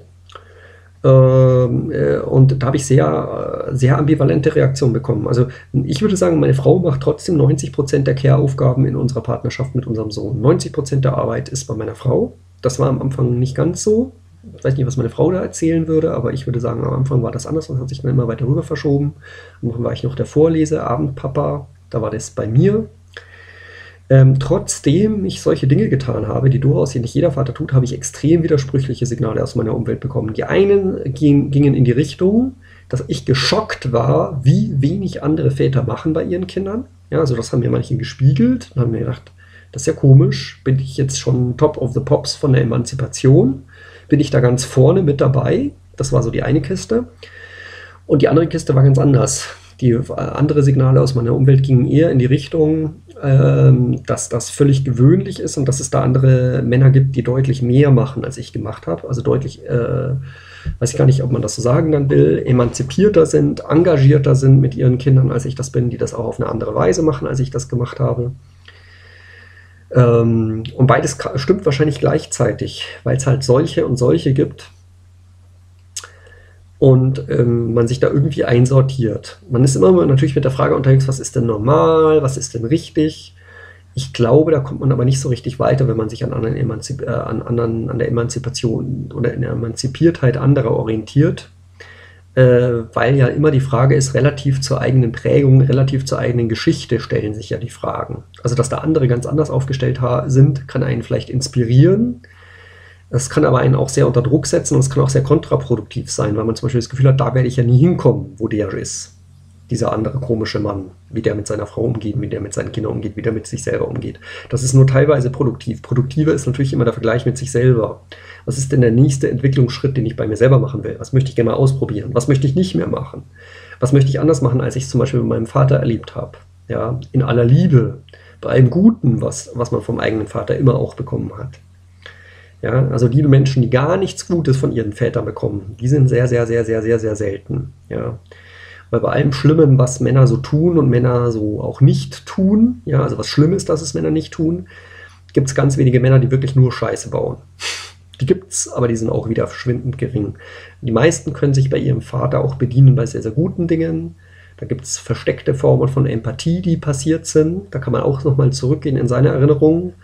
Und da habe ich sehr ambivalente Reaktionen bekommen. Also ich würde sagen, meine Frau macht trotzdem 90% der Care-Aufgaben in unserer Partnerschaft mit unserem Sohn. 90% der Arbeit ist bei meiner Frau. Das war am Anfang nicht ganz so. Ich weiß nicht, was meine Frau da erzählen würde, aber ich würde sagen, am Anfang war das anders und hat sich dann immer weiter rüber verschoben. Am Anfang war ich noch der Vorleseabendpapa, da war das bei mir. Trotzdem ich solche Dinge getan habe, die durchaus nicht jeder Vater tut, habe ich extrem widersprüchliche Signale aus meiner Umwelt bekommen. Die einen gingen in die Richtung, dass ich geschockt war, wie wenig andere Väter machen bei ihren Kindern. Ja, also das haben mir manche gespiegelt und haben mir gedacht, das ist ja komisch, bin ich jetzt schon Top of the Pops von der Emanzipation? Bin ich da ganz vorne mit dabei? Das war so die eine Kiste. Und die andere Kiste war ganz anders. Die andere Signale aus meiner Umwelt gingen eher in die Richtung, dass das völlig gewöhnlich ist und dass es da andere Männer gibt, die deutlich mehr machen, als ich gemacht habe. Also deutlich, weiß ich gar nicht, ob man das so sagen dann will, emanzipierter sind, engagierter sind mit ihren Kindern, als ich das bin, die das auch auf eine andere Weise machen, als ich das gemacht habe. Und beides stimmt wahrscheinlich gleichzeitig, weil es halt solche und solche gibt. Und man sich da irgendwie einsortiert. Man ist immer natürlich mit der Frage unterwegs, was ist denn normal, was ist denn richtig? Ich glaube, da kommt man aber nicht so richtig weiter, wenn man sich an der Emanzipation oder in der Emanzipiertheit anderer orientiert, weil ja immer die Frage ist, relativ zur eigenen Prägung, relativ zur eigenen Geschichte stellen sich ja die Fragen. Also, dass da andere ganz anders aufgestellt sind, kann einen vielleicht inspirieren. Das kann aber einen auch sehr unter Druck setzen und es kann auch sehr kontraproduktiv sein, weil man zum Beispiel das Gefühl hat, da werde ich ja nie hinkommen, wo der ist. Dieser andere komische Mann, wie der mit seiner Frau umgeht, wie der mit seinen Kindern umgeht, wie der mit sich selber umgeht. Das ist nur teilweise produktiv. Produktiver ist natürlich immer der Vergleich mit sich selber. Was ist denn der nächste Entwicklungsschritt, den ich bei mir selber machen will? Was möchte ich gerne mal ausprobieren? Was möchte ich nicht mehr machen? Was möchte ich anders machen, als ich es zum Beispiel mit meinem Vater erlebt habe? Ja, in aller Liebe, bei allem Guten, was man vom eigenen Vater immer auch bekommen hat. Ja, also die Menschen, die gar nichts Gutes von ihren Vätern bekommen, die sind sehr, sehr, sehr, sehr, sehr, sehr selten. Ja. Weil bei allem Schlimmen, was Männer so tun und Männer so auch nicht tun, ja, also was schlimm ist, dass es Männer nicht tun, gibt es ganz wenige Männer, die wirklich nur Scheiße bauen. Die gibt es, aber die sind auch wieder verschwindend gering. Die meisten können sich bei ihrem Vater auch bedienen bei sehr, sehr guten Dingen. Da gibt es versteckte Formen von Empathie, die passiert sind. Da kann man auch nochmal zurückgehen in seine Erinnerungen.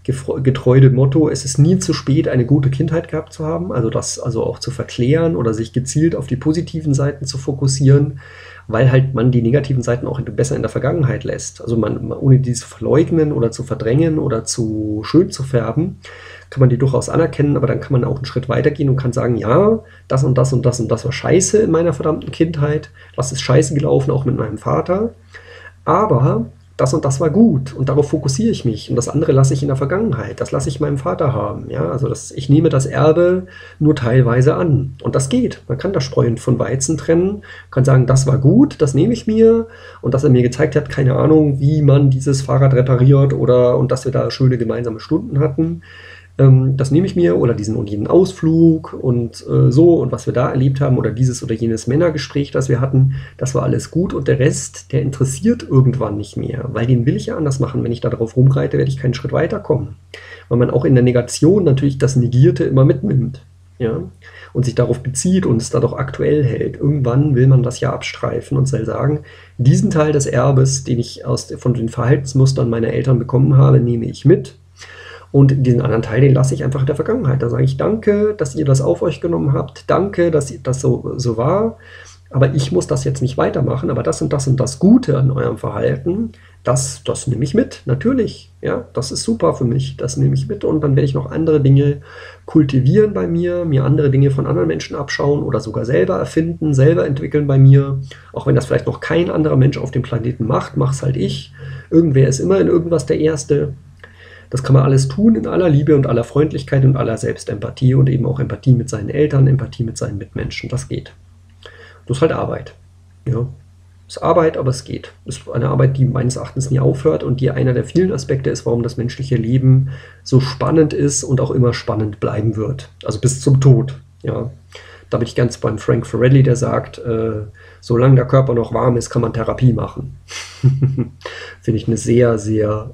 Getreu dem Motto, es ist nie zu spät, eine gute Kindheit gehabt zu haben. Also das also auch zu verklären oder sich gezielt auf die positiven Seiten zu fokussieren, weil halt man die negativen Seiten auch besser in der Vergangenheit lässt. Also man ohne die zu verleugnen oder zu verdrängen oder zu schön zu färben, kann man die durchaus anerkennen, aber dann kann man auch einen Schritt weitergehen und kann sagen, ja, das und das und das und das war scheiße in meiner verdammten Kindheit, was ist scheiße gelaufen, auch mit meinem Vater, aber das und das war gut und darauf fokussiere ich mich und das andere lasse ich in der Vergangenheit, das lasse ich meinem Vater haben, ja, also ich nehme das Erbe nur teilweise an und das geht, man kann das Spreu von Weizen trennen, kann sagen, das war gut, das nehme ich mir und dass er mir gezeigt hat, keine Ahnung, wie man dieses Fahrrad repariert und dass wir da schöne gemeinsame Stunden hatten, das nehme ich mir oder diesen und jenen Ausflug und so und was wir da erlebt haben oder dieses oder jenes Männergespräch, das wir hatten, das war alles gut und der Rest, der interessiert irgendwann nicht mehr, weil den will ich ja anders machen. Wenn ich da drauf rumreite, werde ich keinen Schritt weiterkommen, weil man auch in der Negation natürlich das Negierte immer mitnimmt, ja, und sich darauf bezieht und es da doch aktuell hält. Irgendwann will man das ja abstreifen und soll sagen, diesen Teil des Erbes, den ich von den Verhaltensmustern meiner Eltern bekommen habe, nehme ich mit. Und diesen anderen Teil, den lasse ich einfach in der Vergangenheit. Da sage ich, danke, dass ihr das auf euch genommen habt. Danke, dass das so war. Aber ich muss das jetzt nicht weitermachen. Aber das und das und das Gute an eurem Verhalten, das nehme ich mit. Natürlich. Ja, das ist super für mich. Das nehme ich mit. Und dann werde ich noch andere Dinge kultivieren bei mir andere Dinge von anderen Menschen abschauen oder sogar selber erfinden, selber entwickeln bei mir. Auch wenn das vielleicht noch kein anderer Mensch auf dem Planeten macht, mach's halt ich. Irgendwer ist immer in irgendwas der Erste. Das kann man alles tun in aller Liebe und aller Freundlichkeit und aller Selbstempathie und eben auch Empathie mit seinen Eltern, Empathie mit seinen Mitmenschen. Das geht. Das ist halt Arbeit. Ja. Das ist Arbeit, aber es geht. Das ist eine Arbeit, die meines Erachtens nie aufhört und die einer der vielen Aspekte ist, warum das menschliche Leben so spannend ist und auch immer spannend bleiben wird. Also bis zum Tod. Ja. Da bin ich ganz beim Frank Farrelly, der sagt, solange der Körper noch warm ist, kann man Therapie machen. Finde ich eine sehr, sehr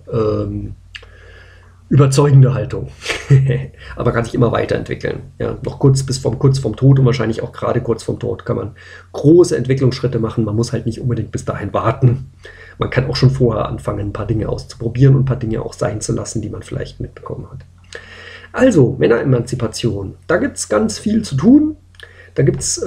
überzeugende Haltung. Aber kann sich immer weiterentwickeln. Ja, noch kurz vorm Tod und wahrscheinlich auch gerade kurz vorm Tod kann man große Entwicklungsschritte machen. Man muss halt nicht unbedingt bis dahin warten. Man kann auch schon vorher anfangen, ein paar Dinge auszuprobieren und ein paar Dinge auch sein zu lassen, die man vielleicht mitbekommen hat. Also, Männeremanzipation. Da gibt es ganz viel zu tun. Da gibt es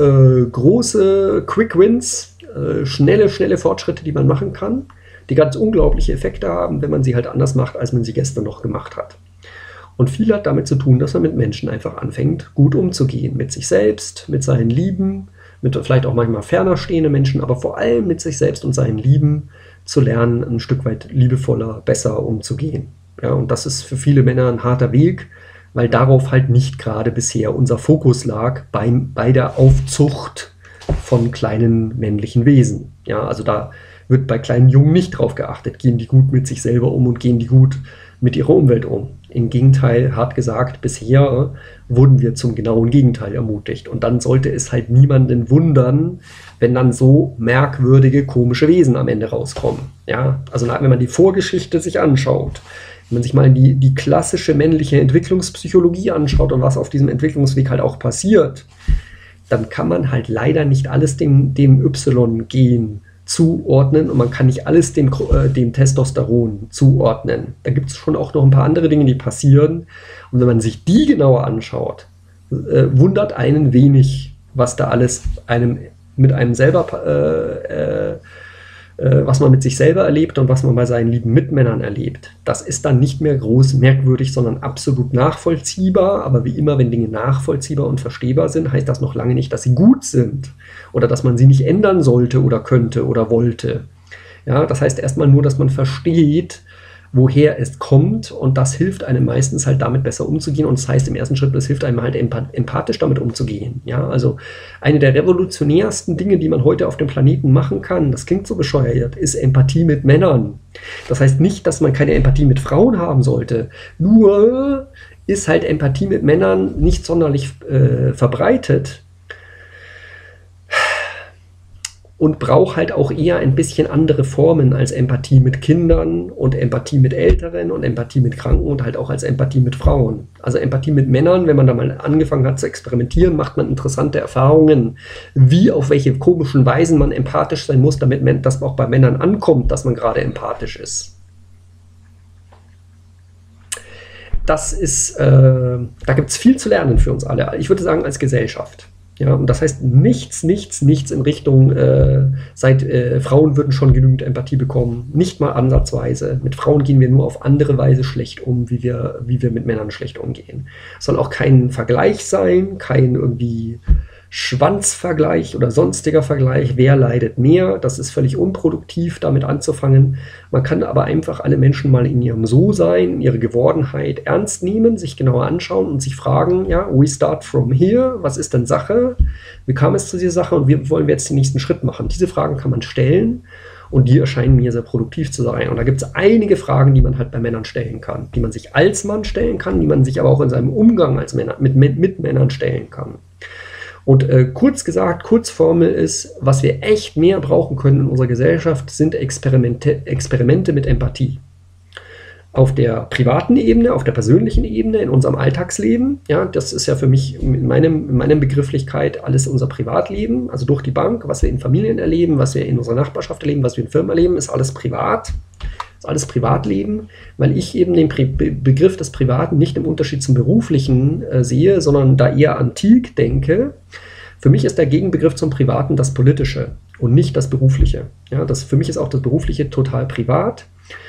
große Quick Wins, schnelle Fortschritte, die man machen kann, die ganz unglaubliche Effekte haben, wenn man sie halt anders macht, als man sie gestern noch gemacht hat. Und viel hat damit zu tun, dass man mit Menschen einfach anfängt, gut umzugehen. Mit sich selbst, mit seinen Lieben, mit vielleicht auch manchmal ferner stehenden Menschen, aber vor allem mit sich selbst und seinen Lieben zu lernen, ein Stück weit liebevoller, besser umzugehen. Ja, und das ist für viele Männer ein harter Weg, weil darauf halt nicht gerade bisher unser Fokus lag bei der Aufzucht von kleinen männlichen Wesen. Ja, also da wird bei kleinen Jungen nicht drauf geachtet, gehen die gut mit sich selber um und gehen die gut mit ihrer Umwelt um. Im Gegenteil, hart gesagt, bisher wurden wir zum genauen Gegenteil ermutigt. Und dann sollte es halt niemanden wundern, wenn dann so merkwürdige, komische Wesen am Ende rauskommen. Ja, also wenn man die Vorgeschichte sich anschaut, wenn man sich mal die klassische männliche Entwicklungspsychologie anschaut und was auf diesem Entwicklungsweg halt auch passiert, dann kann man halt leider nicht alles dem Y-Gen zuordnen und man kann nicht alles dem Testosteron zuordnen. Da gibt es schon auch noch ein paar andere Dinge, die passieren. Und wenn man sich die genauer anschaut, wundert einen wenig, was da alles mit einem selber, was man mit sich selber erlebt und was man bei seinen lieben Mitmännern erlebt. Das ist dann nicht mehr groß merkwürdig, sondern absolut nachvollziehbar. Aber wie immer, wenn Dinge nachvollziehbar und verstehbar sind, heißt das noch lange nicht, dass sie gut sind oder dass man sie nicht ändern sollte oder könnte oder wollte. Ja, das heißt erstmal nur, dass man versteht, woher es kommt und das hilft einem meistens halt damit besser umzugehen und das heißt im ersten Schritt, das hilft einem halt empathisch damit umzugehen. Ja, also eine der revolutionärsten Dinge, die man heute auf dem Planeten machen kann, das klingt so bescheuert, ist Empathie mit Männern. Das heißt nicht, dass man keine Empathie mit Frauen haben sollte, nur ist halt Empathie mit Männern nicht sonderlich verbreitet. und braucht halt auch eher ein bisschen andere Formen als Empathie mit Kindern und Empathie mit Älteren und Empathie mit Kranken und halt auch als Empathie mit Frauen. Also Empathie mit Männern, wenn man da mal angefangen hat zu experimentieren, macht man interessante Erfahrungen, wie auf welche komischen Weisen man empathisch sein muss, damit das auch bei Männern ankommt, dass man gerade empathisch ist. Das ist, da gibt es viel zu lernen für uns alle. Ich würde sagen, als Gesellschaft. Ja, und das heißt nichts in Richtung, Frauen würden schon genügend Empathie bekommen, nicht mal ansatzweise. Mit Frauen gehen wir nur auf andere Weise schlecht um, wie wir mit Männern schlecht umgehen. Es soll auch kein Vergleich sein, kein irgendwie Schwanzvergleich oder sonstiger Vergleich, wer leidet mehr. Das ist völlig unproduktiv, damit anzufangen. Man kann aber einfach alle Menschen mal in ihrem So-Sein, ihre Gewordenheit ernst nehmen, sich genauer anschauen und sich fragen, ja, we start from here, was ist denn Sache? Wie kam es zu dieser Sache und wie wollen wir jetzt den nächsten Schritt machen? Diese Fragen kann man stellen und die erscheinen mir sehr produktiv zu sein. Und da gibt es einige Fragen, die man halt bei Männern stellen kann, die man sich als Mann stellen kann, die man sich aber auch in seinem Umgang als mit Männern stellen kann. Und kurz gesagt, Kurzformel ist, was wir echt mehr brauchen können in unserer Gesellschaft, sind Experimente mit Empathie. Auf der privaten Ebene, auf der persönlichen Ebene, in unserem Alltagsleben. Ja, das ist ja für mich in meiner Begrifflichkeit alles unser Privatleben, also durch die Bank, was wir in Familien erleben, was wir in unserer Nachbarschaft erleben, was wir in Firmen erleben, ist alles privat. Das ist alles Privatleben, weil ich eben den Begriff des Privaten nicht im Unterschied zum Beruflichen sehe, sondern da eher antik denke. Für mich ist der Gegenbegriff zum Privaten das Politische und nicht das Berufliche. Ja, für mich ist auch das Berufliche total privat.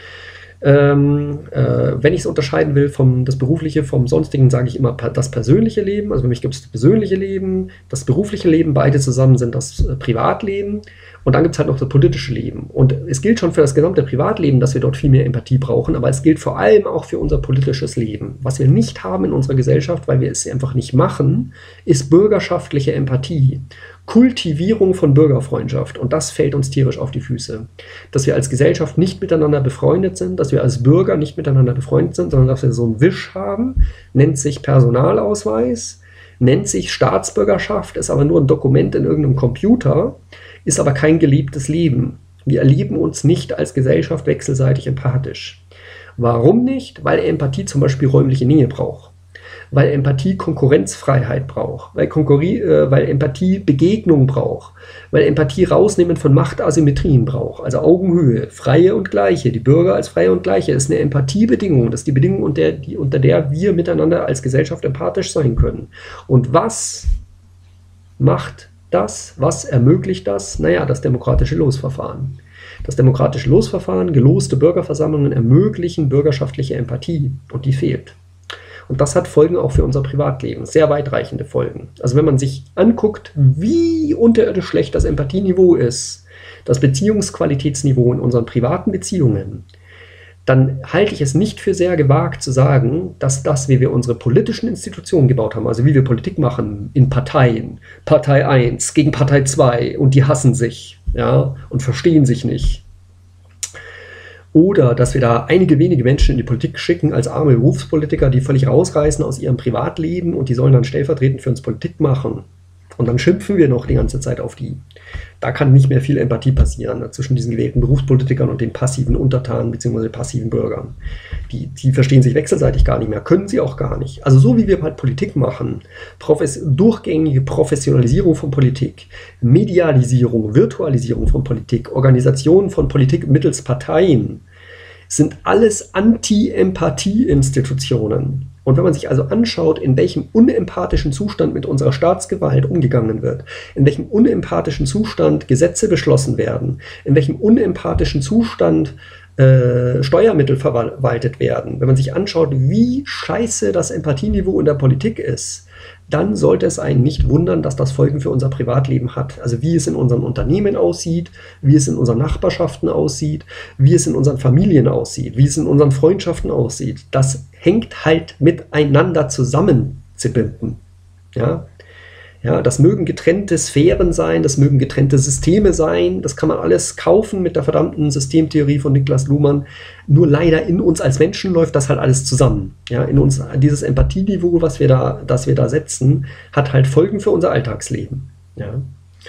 Wenn ich es unterscheiden will, das Berufliche vom Sonstigen, sage ich immer das persönliche Leben. Also für mich gibt es das persönliche Leben, das berufliche Leben, beide zusammen sind das Privatleben. Und dann gibt es halt noch das politische Leben. Und es gilt schon für das gesamte Privatleben, dass wir dort viel mehr Empathie brauchen, aber es gilt vor allem auch für unser politisches Leben. Was wir nicht haben in unserer Gesellschaft, weil wir es einfach nicht machen, ist bürgerschaftliche Empathie. Kultivierung von Bürgerfreundschaft. Und das fällt uns tierisch auf die Füße. Dass wir als Gesellschaft nicht miteinander befreundet sind, dass wir als Bürger nicht miteinander befreundet sind, sondern dass wir so einen Wisch haben, nennt sich Personalausweis, nennt sich Staatsbürgerschaft, ist aber nur ein Dokument in irgendeinem Computer, ist aber kein gelebtes Leben. Wir erleben uns nicht als Gesellschaft wechselseitig empathisch. Warum nicht? Weil Empathie zum Beispiel räumliche Nähe braucht. Weil Empathie Konkurrenzfreiheit braucht. Weil Empathie Begegnung braucht. Weil Empathie Rausnehmen von Machtasymmetrien braucht. Also Augenhöhe, Freie und Gleiche. Die Bürger als Freie und Gleiche ist eine Empathiebedingung. Das ist die Bedingung, unter der wir miteinander als Gesellschaft empathisch sein können. Und was macht das? Was ermöglicht das? Naja, das demokratische Losverfahren. Das demokratische Losverfahren, geloste Bürgerversammlungen ermöglichen bürgerschaftliche Empathie und die fehlt. Und das hat Folgen auch für unser Privatleben, sehr weitreichende Folgen. Also wenn man sich anguckt, wie unterirdisch schlecht das Empathieniveau ist, das Beziehungsqualitätsniveau in unseren privaten Beziehungen, dann halte ich es nicht für sehr gewagt zu sagen, dass das, wie wir unsere politischen Institutionen gebaut haben, also wie wir Politik machen in Parteien, Partei 1 gegen Partei 2 und die hassen sich, ja, und verstehen sich nicht. Oder dass wir da einige wenige Menschen in die Politik schicken als arme Berufspolitiker, die völlig rausreißen aus ihrem Privatleben und die sollen dann stellvertretend für uns Politik machen. Und dann schimpfen wir noch die ganze Zeit auf die. Da kann nicht mehr viel Empathie passieren zwischen diesen gewählten Berufspolitikern und den passiven Untertanen bzw. passiven Bürgern. Die verstehen sich wechselseitig gar nicht mehr, können sie auch gar nicht. Also so wie wir halt Politik machen, durchgängige Professionalisierung von Politik, Medialisierung, Virtualisierung von Politik, Organisation von Politik mittels Parteien, sind alles Anti-Empathie-Institutionen. Und wenn man sich also anschaut, in welchem unempathischen Zustand mit unserer Staatsgewalt umgegangen wird, in welchem unempathischen Zustand Gesetze beschlossen werden, in welchem unempathischen Zustand Steuermittel verwaltet werden, wenn man sich anschaut, wie scheiße das Empathieniveau in der Politik ist, dann sollte es einen nicht wundern, dass das Folgen für unser Privatleben hat. Also wie es in unseren Unternehmen aussieht, wie es in unseren Nachbarschaften aussieht, wie es in unseren Familien aussieht, wie es in unseren Freundschaften aussieht. Das hängt halt miteinander zusammen zu binden. Ja? Ja, das mögen getrennte Sphären sein, das mögen getrennte Systeme sein, das kann man alles kaufen mit der verdammten Systemtheorie von Niklas Luhmann. Nur leider in uns als Menschen läuft das halt alles zusammen. Ja, in uns, dieses Empathieniveau, das wir da setzen, hat halt Folgen für unser Alltagsleben. Ja.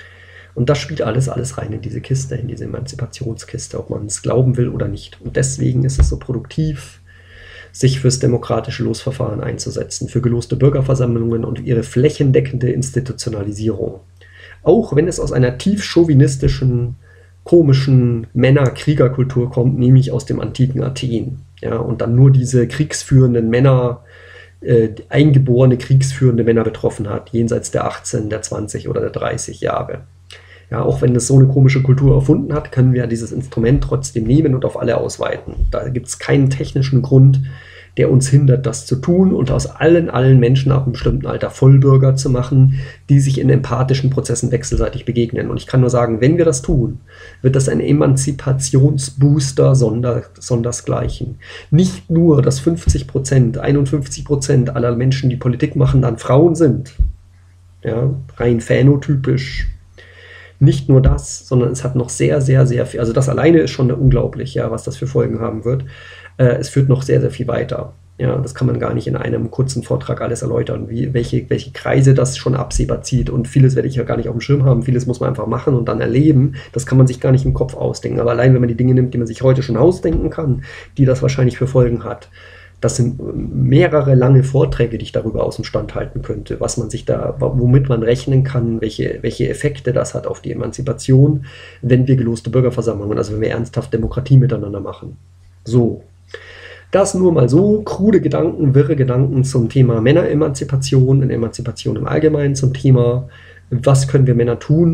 Und das spielt alles rein in diese Kiste, in diese Emanzipationskiste, ob man es glauben will oder nicht. Und deswegen ist es so produktiv, sich fürs demokratische Losverfahren einzusetzen, für geloste Bürgerversammlungen und ihre flächendeckende Institutionalisierung. Auch wenn es aus einer tief chauvinistischen, komischen Männer-Kriegerkultur kommt, nämlich aus dem antiken Athen. Ja, und dann nur diese kriegsführenden Männer, eingeborene kriegsführende Männer betroffen hat, jenseits der 18, der 20 oder der 30 Jahre. Ja, auch wenn es so eine komische Kultur erfunden hat, können wir dieses Instrument trotzdem nehmen und auf alle ausweiten. Da gibt es keinen technischen Grund, der uns hindert, das zu tun und aus allen Menschen ab einem bestimmten Alter Vollbürger zu machen, die sich in empathischen Prozessen wechselseitig begegnen. Und ich kann nur sagen, wenn wir das tun, wird das ein Emanzipationsbooster sondersgleichen. Nicht nur, dass 50%, 51% aller Menschen, die Politik machen, dann Frauen sind, ja, rein phänotypisch. Nicht nur das, sondern es hat noch sehr viel, also das alleine ist schon unglaublich, ja, was das für Folgen haben wird. Es führt noch sehr viel weiter. Ja, das kann man gar nicht in einem kurzen Vortrag alles erläutern, welche Kreise das schon absehbar zieht. Und vieles werde ich ja gar nicht auf dem Schirm haben. Vieles muss man einfach machen und dann erleben. Das kann man sich gar nicht im Kopf ausdenken. Aber allein, wenn man die Dinge nimmt, die man sich heute schon ausdenken kann, die das wahrscheinlich für Folgen hat, das sind mehrere lange Vorträge, die ich darüber aus dem Stand halten könnte, was man sich da, womit man rechnen kann, welche Effekte das hat auf die Emanzipation, wenn wir geloste Bürgerversammlungen, also wenn wir ernsthaft Demokratie miteinander machen. So. Das nur mal so, krude Gedanken, wirre Gedanken zum Thema Männeremanzipation und Emanzipation im Allgemeinen, zum Thema, was können wir Männer tun,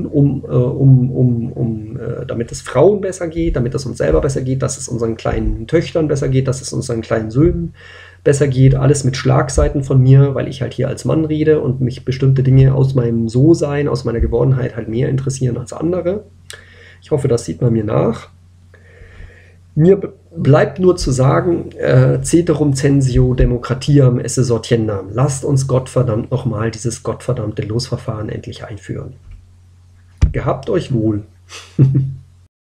damit es Frauen besser geht, damit es uns selber besser geht, dass es unseren kleinen Töchtern besser geht, dass es unseren kleinen Söhnen besser geht. Alles mit Schlagseiten von mir, weil ich halt hier als Mann rede und mich bestimmte Dinge aus meinem So-Sein, aus meiner Gewordenheit halt mehr interessieren als andere. Ich hoffe, das sieht man mir nach. Mir bleibt nur zu sagen, ceterum censeo democratiam esse sortiendam. Lasst uns Gottverdammt nochmal dieses gottverdammte Losverfahren endlich einführen. Gehabt euch wohl.